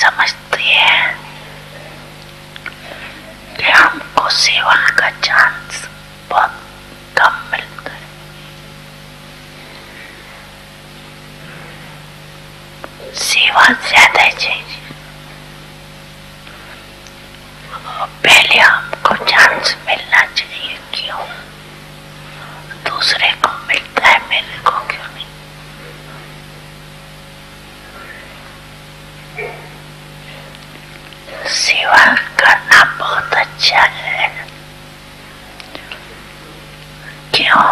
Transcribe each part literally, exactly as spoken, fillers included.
समझते हैं कि हमको सेवा का चांस बहुत कम मिलता है। सेवा ज्यादा चाहिए। पहले हमको चांस मिलना चाहिए, क्यों दूसरे को मिलता है, मेरे को क्यों नहीं? सेवा करना बहुत अच्छा है। क्यों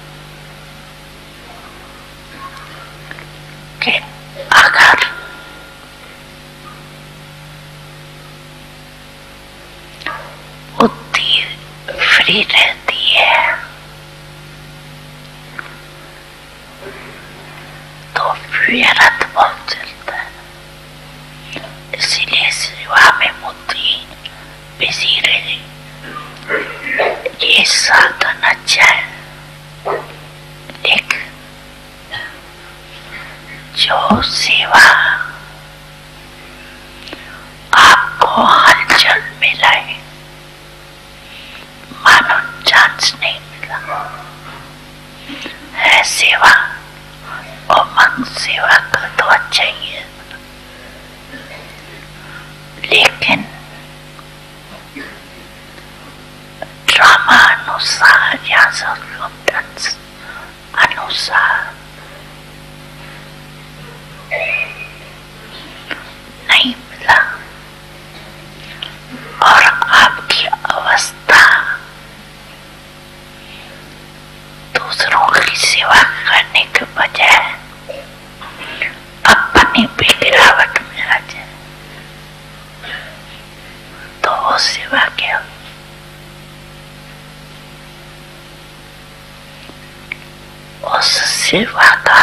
कि अगर बुद्धि फ्री रहती है तो व्यर्थ बहुत चलता है। इसीलिए सेवा में बुद्धि बिजी रहे, ये साधन अच्छा है। लेकिन जो सेवा आपको हलचल मिलाए, मानो चांस नहीं मिला है, सेवा और मन सेवा का तो अच्छा ही है। लेकिन ड्रामा अनुसार या सर्कमस्टेंस अनुसार नहीं मिला और आपकी अवस्था दूसरों की सेवा करने के बजाय अपनी भी गिरावट में आ जाए तो वो सेवा क्या? उस सेवा का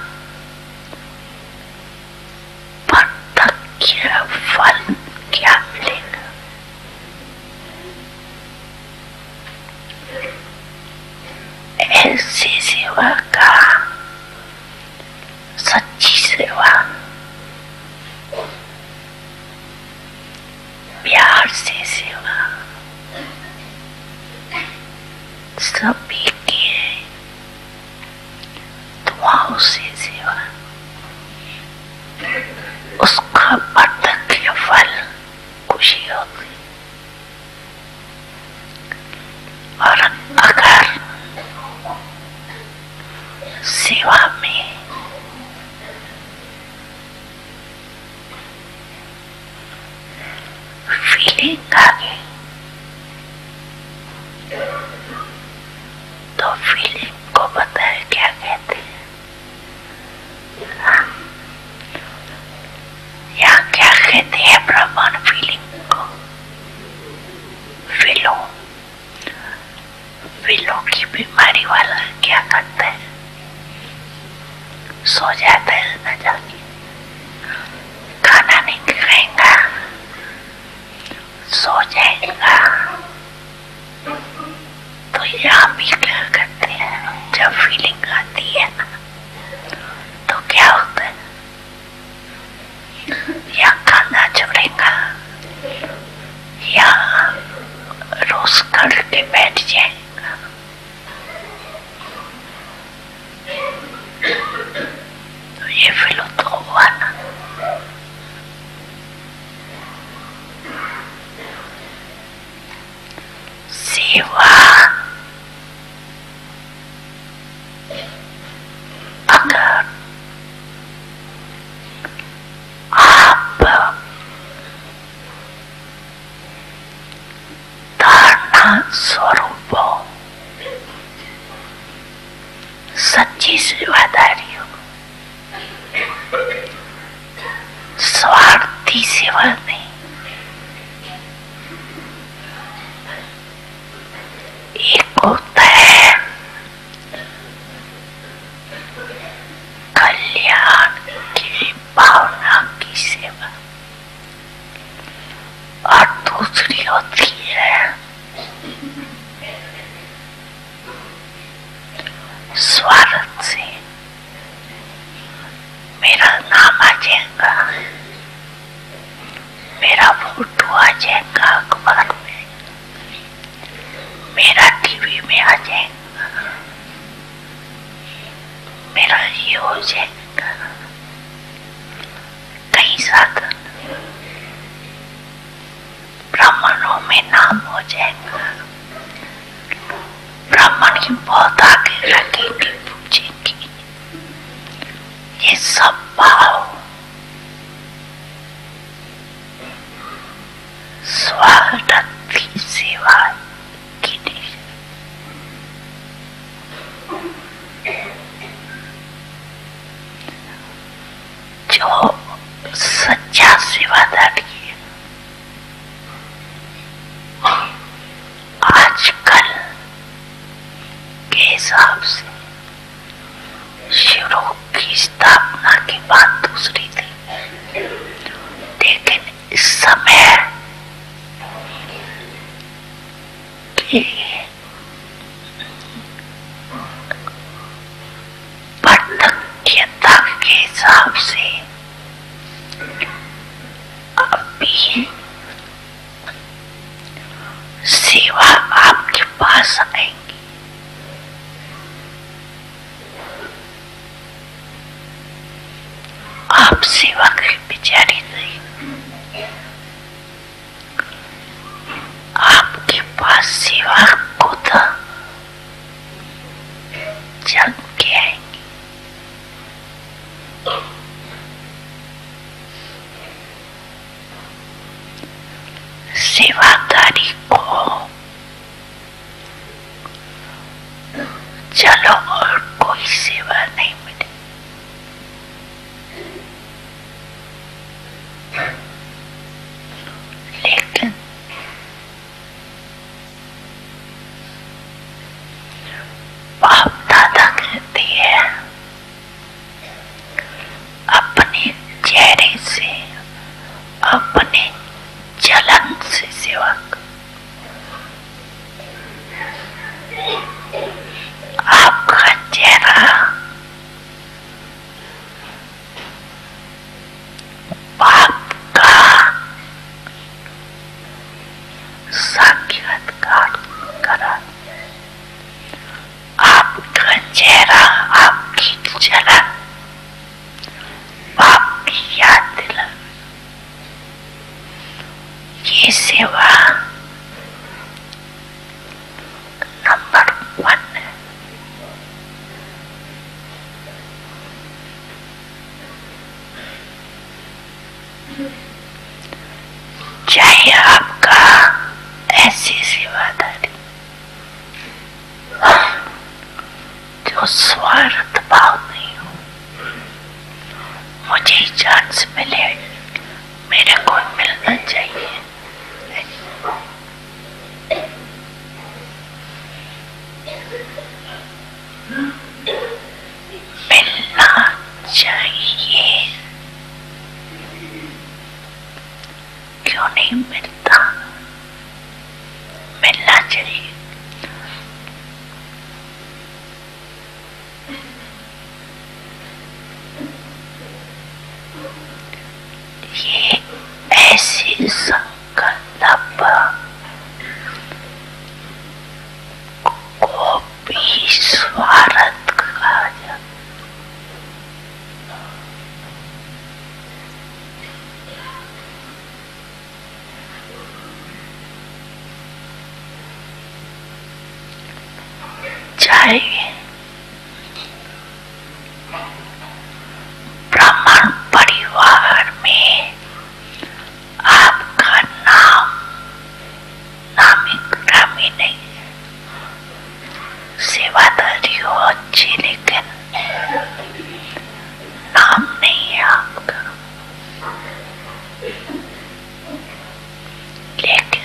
प्रत्यक्ष फल क्या मिलेगा? ऐसी सेवा का, सच्ची सेवा, प्यार से सेवा, सभी के दुआओं से सेवा, उसका प्रत्यक्ष फल खुशी होती। और अगर सेवा में फीलिंग आ गई तो फीलिंग को पता है क्या कहते हैं, या क्या कहते हैं ब्रह्मांड फीलिंग को? फिलो फिलो की बीमारी वाला क्या करता है? सो जाता है न जाके, खाना नहीं खाएगा, सो जाएगा। तो यहाँ भी क्या करते हैं, जब फीलिंग आती है ना तो क्या होता है, या खाना छोड़ेगा या रोज करके बैठ जाएगा। तो ये फिलो तो हुआ ना। सेवा अगर आप धारणा स्वरूप हो, सच्ची सेवादारी हो, स्वार्थी सेवा नहीं, एक होता है कल्याण की भावना की सेवा और दूसरी होती है स्वार्थ से मेरा नाम आ जाएगा, ये हो जाएगा। कई साधन ब्राह्मणों में नाम हो जाएगा, ब्राह्मण की बहुत आगे रखेंगे, पूछेंगे। ये सब भाव स्वार्थ की सेवा की नहीं। जो सच्चा सेवादारी है, आजकल के हिसाब से शिवरोग की स्थापना के बाद दूसरी थी, लेकिन इस समय के पाठ्यता के हिसाब से अभी सेवा आपके पास आएंगी। आप सेवा के बेचारी नहीं, आपके पास सेवा खुद चल के आएंगी। सेवादारी को चलो और कोई सेवा नहीं मिले, लेकिन बापदादा कहती है अपने चेहरे से, अपने जलन से सेवा करो। आपका चेहरा बाप का साक्षात्कार करा, आपका चेहरा आपकी जलन बाप की याद दिला। ये सेवा नंबर वन है। चाहे आपका ऐसी सेवादारी जो स्वार्थ भाव नहीं हो, मुझे ही चांस मिले, मेरे को मिलना चाहिए, मिलना चाहिए, क्यों नहीं मिलता? मिलना चाहिए। ये ऐसी संकल्प को भी स्वार्थ कहा जाता। चाहे ब्राह्मण परिवार में आपका नाम नामी ग्रामी नहीं है, सेवादारी हो अच्छी, लेकिन नाम नहीं है आपका, लेकिन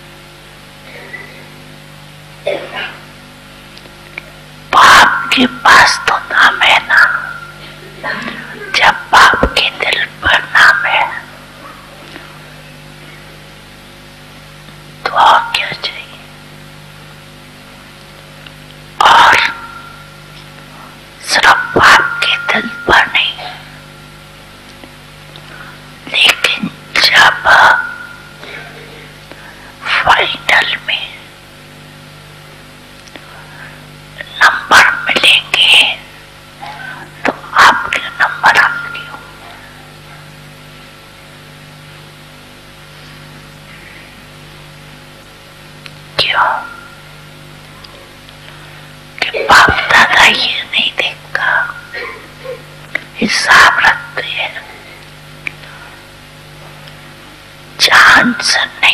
बाप के पास तो नाम है ना। जब बाप के दिल पर नाम है तो और क्या चाहिए? और सिर्फ बाप के दिल पर नहीं, लेकिन जब फाइनल में नंबर मिलेंगे तो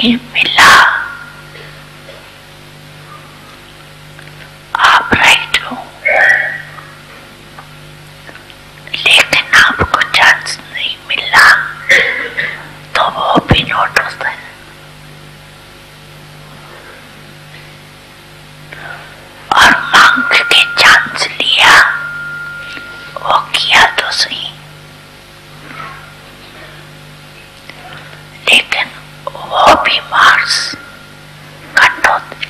नहीं मिला। आप राइट हो, लेकिन आपको चांस नहीं मिला तो वो भी नोट होता है। और मांग के चांस लिया, वो किया तो सही, लेकिन वो भी मार्क्स कट होते।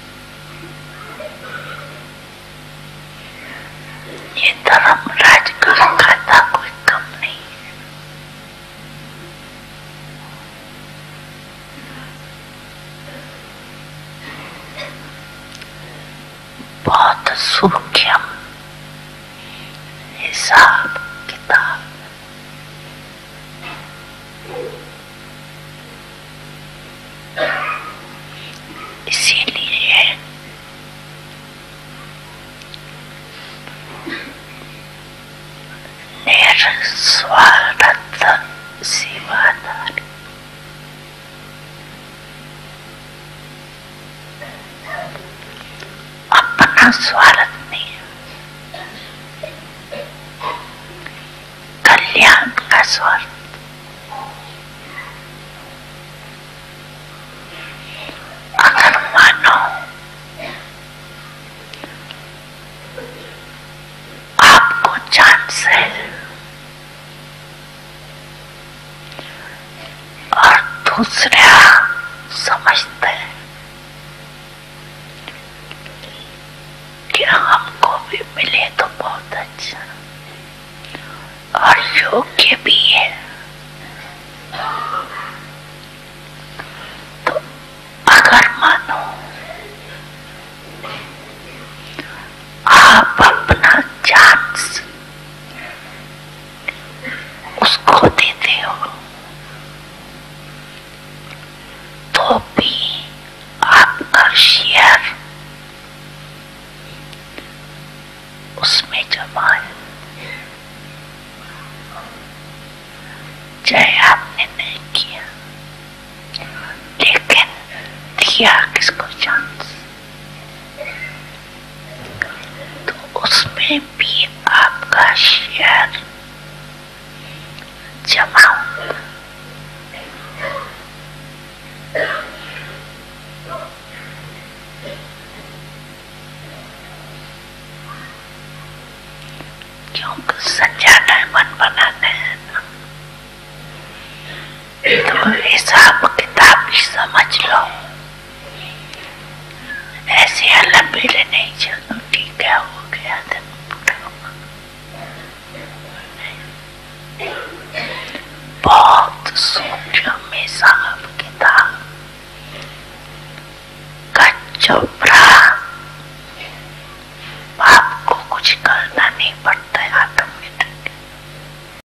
ये धर्म राज का खाता कोई कम नहीं है। बहुत सूक्ष्म हिसाब किताब। इसीलिए निस्वार्थ सेवादारी, अपना स्वार्थ नहीं, कल्याण का स्वार्थ। अगर मानो आपको चांस है और दूसरा समझते हैं कि हमको भी मिले तो बहुत अच्छा और योग्य भी है, तो अगर मानो आप अपना चांस उसको देते हो तो भी आपका शेयर उसमें जमा है। चाहे आपने नहीं किया, लेकिन दिया किसको चांस, तो उसमें भी आपका शेयर जमा होता। क्योंकि संजाना है, मन बनाना है ना, तो हिसाब किताब भी समझ लो।